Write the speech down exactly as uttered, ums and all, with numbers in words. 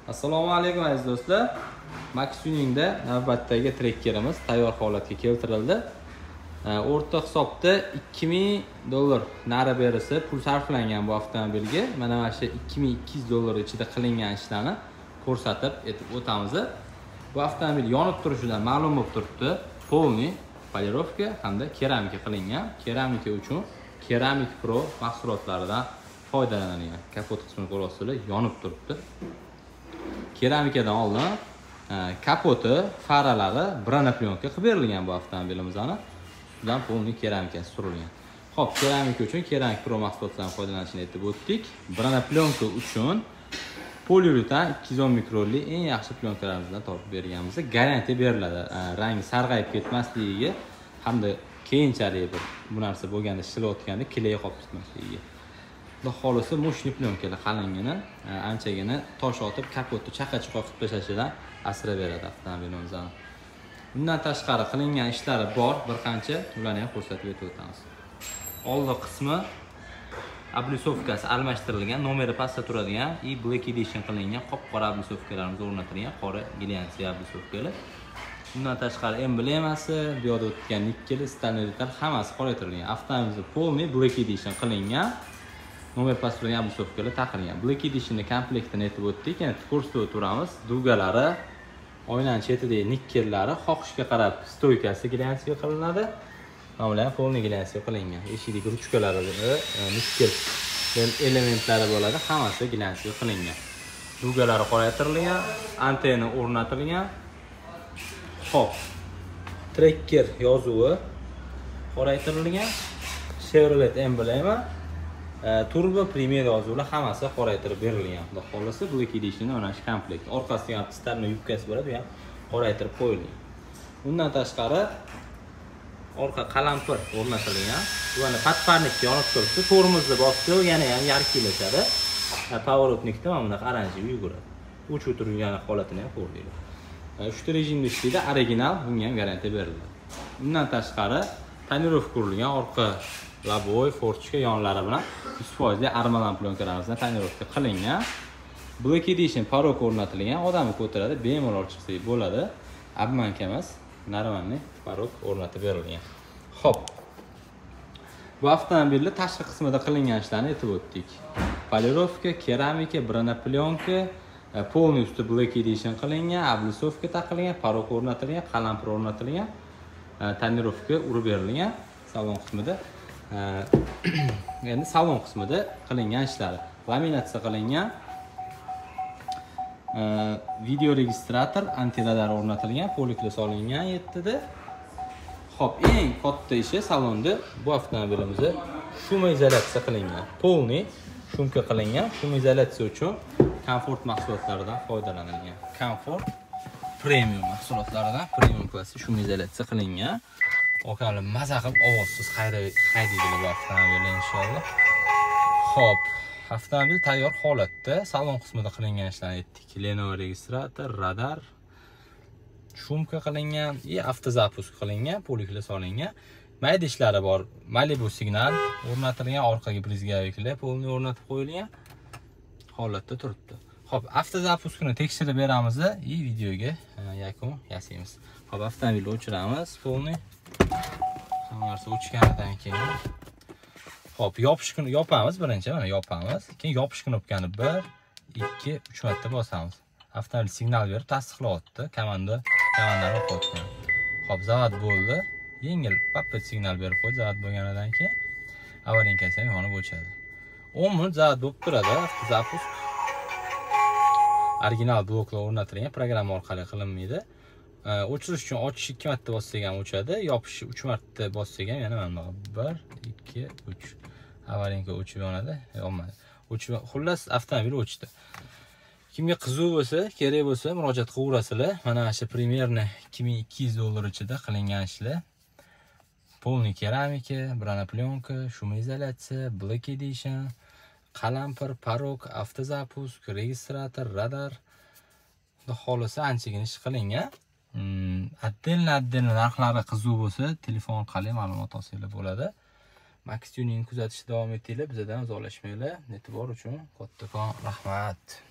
Assalomu alaykum aziz do'stlar. Max Tuningda navbatdagi trekkerimiz tayyor holatga keltirildi. O'rta hisobda ikki ming dollar nari berisi pul sarflangan bu avtomobilga. Mana mana shu ikki ming ikki yuz dollar ichida qilingan ishlarni ko'rsatib etib o'tamiz. Bu avtomobil yonib turishidan ma'lum bo'lib turibdi. Polniy polirovka hamda keramika qilingan. Keramika uchun Keramik Pro mahsulotlaridan foydalanilgan. Kapot qismini ko'rasizlar, yonib turibdi. Keramikadan oldin kapoti, faralari bronaplyonka qilib berilgan bu avtomobilimizning. Ustidan polniy keramika surilgan. Xo'p, keramika uchun Keramik Pro mahsulotlaridan foydalanishni aytib o'tdik. Bronaplyonka uchun poliuretan ikki yuz o'n mikronli eng yaxshi plyonkalardan topib berganmiz. Garantiya beriladi. Rangi sarg'ayib ketmasligiga hamda keyinchalik bir bu narsa bo'lganda ishlayotganda kley qolib ketmasligiga. Xudo xolisa moshni plyonkalar qalingina, anchagina tosh otib kapotni chaqa-chuqa qilib tashlashidan asrab beradi avtomobilimizni. Bundan tashqari qilingan ishlari bor, bir qancha, ularni ham ko'rsatib o'tamiz. Oldi qismi ablisovkasi almashtirilgan, nomeri pastda turadigan i Black Edition qilingan qop-qora ablisovkalarimiz o'rnatilgan, qora glyansiya ablisovkalar. Bundan tashqari emblemasi, bu yerda o'tgan nikkel, stanleritar hammasi qoraytirilgan. Avtomobilimiz polniy Black Edition qilingan. Nomer pastda ablisovkalar taqilgan. Black Edition'ni komplektini aytib o'tdik. Endi ko'rsatib o'tiramiz. Dugalari, oynaning chetidagi nikkellari xohishga qarab stoykasi glyansiya qilinadi. Mana polniy glyansiya qilingan. Eshikdagi ruchkalari nikkel elementlari bo'ladi, hammasi glyansiya qilingan. Dugalari qoraytirilgan, antenna o'rnatilgan. Xo'p. Trekker yozuvi qoraytirilgan. Chevrolet emblema, turbo Premier yozuvlar hammasi qoraytirib berilgan. Xudo xolisa Black Edition mana shu komplekt. Orqasida ham starni yubkasi bo'ladi, bu ham qoraytirib qo'yilgan. Undan tashqari orqa qalampir o'rnatilgan. Buni patparnikka yonib turibdi. Tormozni bosdi, yana ham yarqilashadi. Pоворотnikda mana bunaqa oranjiy yuguradi. Uch o'tirgan holatini ham ko'rdinglar. uchta rejimda ishlaydi, original, bunga ham garantiya beriladi. Undan tashqari tonirovka qurilgan orqa laboy, forchka yonlari bilan yuz foiz armalan plyonkalarimizni tonirovka qilingan. Black Edition parok o'rnatilgan, odamni ko'taradi, bemalol chiqsa bo'ladi. Обманка emas, normalniy parok o'rnatib berilgan. Xo'p. Bu avtomobilning tashqi qismida qilingan ishlarni aytib o'tdik. Polirovka, keramika, bronaplyonka, polniy usti Black Edition qilingan, ablisovka taqilgan, parok o'rnatilgan, qalampir o'rnatilgan, tonirovka urib berilgan. Salon qismida endi salon qismida qilingan ishlari. Laminatsiya qilingan. Video registrator, antiradar o'rnatilgan, poliklar solingan yettida. Xo'p, eng katta ishi salonda bu avtomobilimizni shum izolyatsiya qilingan. Polniy shumka qilingan. Shum izolyatsiya uchun komfort mahsulotlaridan foydalanilgan. Komfort premium mahsulotlaridan premium klassi shum izolyatsiya qilingan. Okalim maza qilib ovozsiz haydaydilar bu avtomobilni inshaalloh. Xo'p, avtomobil tayyor holatda, salon qismida qilingan ishlarni aytdik. Lenovo registrator, radar, shumka qilingan, и avtozapusk qilingan, poliklar solingan. Mayda ishlari bor. Malibu signal o'rnatilgan, orqaga brizgaviklar polni o'rnatib qo'yilgan holatda turibdi. Xo'p, avtozapuskni tekshirib beramiz va videoga yakun yasaymiz. Xo'p, avtomobilni o'chiramiz, polni hamma narsa o'chganidan keyin hop yopishni yopamiz, birinchi mana yopamiz, keyin yopish knopkani bir, ikki, uch marta bosamiz. Avtomobil signal berib tasdiqlayapti, komanda komandani o'qiyotgan. Hop, zavod bo'ldi. Yengil pappet signal berib qo'ydi, zavod bo'lganidan keyin avariyankasi ham yonib o'chadi. o'n minut zavod bo'lib turadi, avtozapusk. Original bloklar o'rnatilgan, programma orqali qilinmaydi. O'chirish uchun ochish ikki marta bossak ham o'chadi, yopish uch marta bossak ham yana mana bir, ikki, uch. Avariyanka o'chib yonadi, yonmadi. O'chib, xullas avtomobil o'chdi. Kimga qiziq bo'lsa, kerak bo'lsa murojaat qilaverasizlar. Mana shu Premierni ikki ming ikki yuz dollar ichida qilingan ishlar. Polniy keramika, bronaplyonka, shum izolyatsiya, Black Edition, qalampir, parok, avtozapusk, registrator, radar. Xudo xolisa anchagina ish qilingan. Atdelna-atdelna narxlari qiziq bo'lsa, telefon orqali ma'lumot olsanglar bo'ladi. Max Tuning kuzatishda davom etinglar, bizdan uzoqlashmanglar. E'tibor uchun kattakon rahmat.